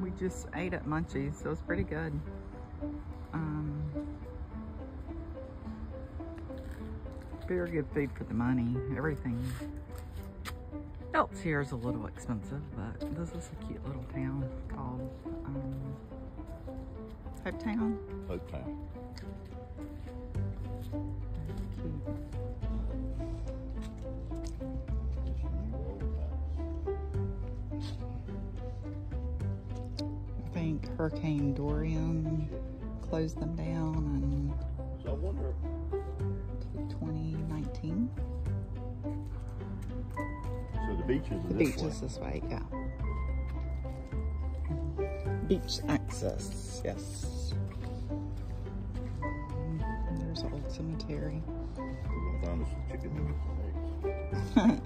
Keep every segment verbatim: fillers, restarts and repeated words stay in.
we just ate at Munchies, so it was pretty good. Um, very good food for the money. Everything else here is a little expensive, but this is a cute little town called um, Hope Town. Hope Town. Cute. I think Hurricane Dorian closed them down in So I wonder. twenty nineteen. So the beach is The this beach way. is this way, yeah. Beach access, yes. And there's an old cemetery. We're gonna find us some chicken eggs.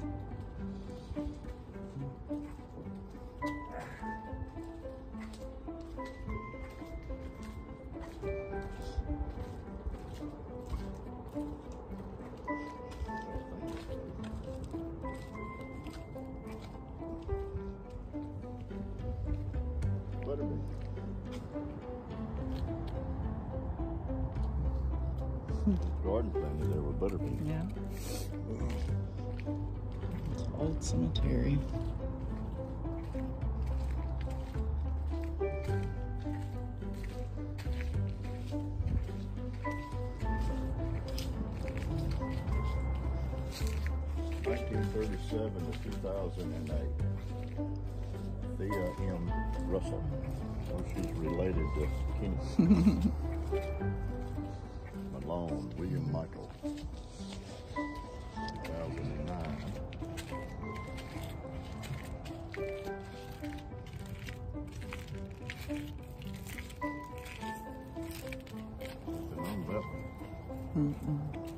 Butterbean. Garden planted there with butterbean. Yeah. It's an old cemetery. nineteen thirty-seven to two thousand eight. Thea M. Russell. Oh, she's related to Kenny. Malone, William Michael. two thousand nine. Been on that one. Mm-mm.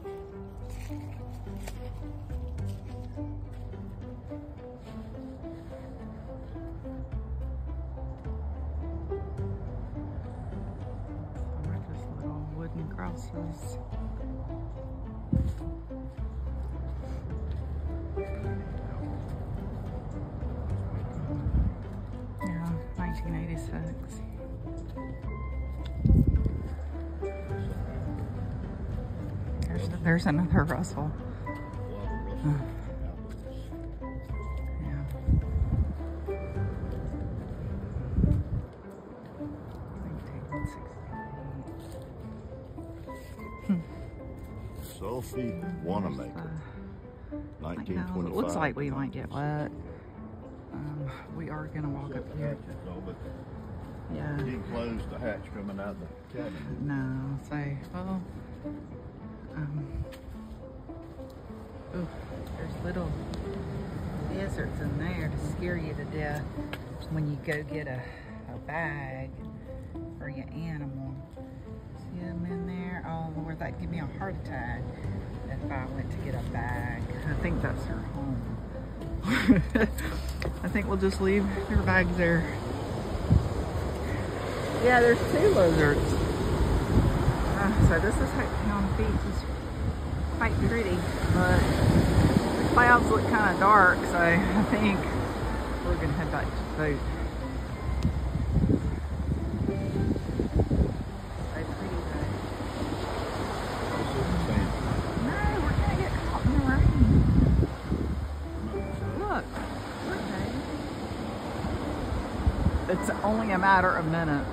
Some are just little wooden crosses. Yeah, nineteen eighty-six. There's, there's another Russell. Russell. Yeah. nineteen sixty-eight. Sophie Wanamaker. I nineteen know, twenty-five. it looks like we might get wet. Um, we are gonna walk up here. Yeah. He closed the hatch coming out the cabin. No, so, well, um, ooh, there's little deserts in there to scare you to death when you go get a, a bag for your animal. See them in there? Oh Lord, that'd give me a heart attack if I went to get a bag. I think that's her home. I think we'll just leave their bags there. Yeah, there's two lizards. Uh, so this is Hope Town Beach. It's quite pretty, but the clouds look kind of dark, so I think we're gonna head back to the boat. So pretty though. No, we're gonna get caught in the rain. Look, look, babe. It's only a matter of minutes.